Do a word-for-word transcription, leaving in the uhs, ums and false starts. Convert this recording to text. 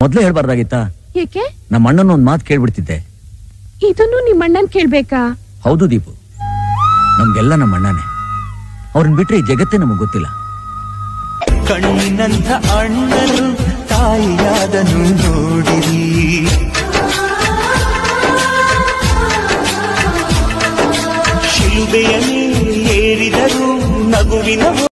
ಮೊದ್ಲೇ ಹೇಳ್ಬಾರ್ದಾಗಿತ್ತಾ? ಏಕೆ? ನಮ್ಮ ಅಣ್ಣನ ಒಂದ್ ಮಾತು ಕೇಳ್ಬಿಡ್ತಿದ್ದೆ. ಇದನ್ನು ನಿಮ್ಮ ಅಣ್ಣನ್ ಕೇಳ್ಬೇಕಾ? ಹೌದು ದೀಪು, ನಮ್ಗೆಲ್ಲ ನಮ್ಮ ಅಣ್ಣನೇ. ಅವ್ರನ್ನ ಬಿಟ್ರೆ ಈ ಜಗತ್ತೇ ನಮಗ್ ಗೊತ್ತಿಲ್ಲ. ಕಣ್ಣಿನಂಥ ಅಣ್ಣನು ತಾಯಿಯಾದನು ನೋಡಿರಿ, ಶಿಲುಬೆಯ ಮೇಲೆ ಏರಿದರು ನಗುವಿನ